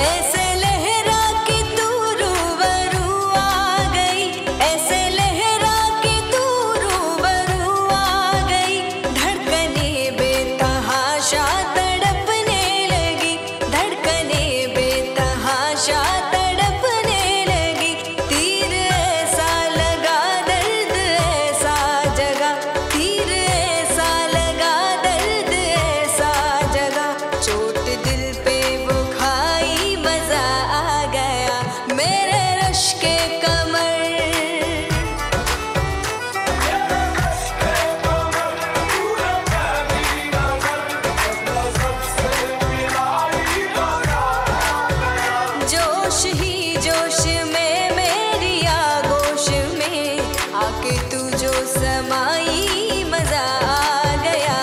ऐसे लहरा के तू रूबरू आ गई, ऐसे लहरा के तू रूबरू आ गई। धड़कने बेतहाशा तड़पने लगी, धड़कने बेतहाशा तड़पने लगी। तीर ऐसा लगा दर्द ऐसा जगा, तीर ऐसा लगा दर्द ऐसा जगा। चोट दिल पे वो खाई मजा आ गया मेरे रश के कमर। जोश ही जोश में मेरी आगोश में आके तू जो समाई मजा आ गया।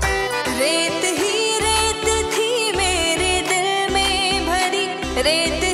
रेत ही रेत थी मेरे दिल में भरी, रेत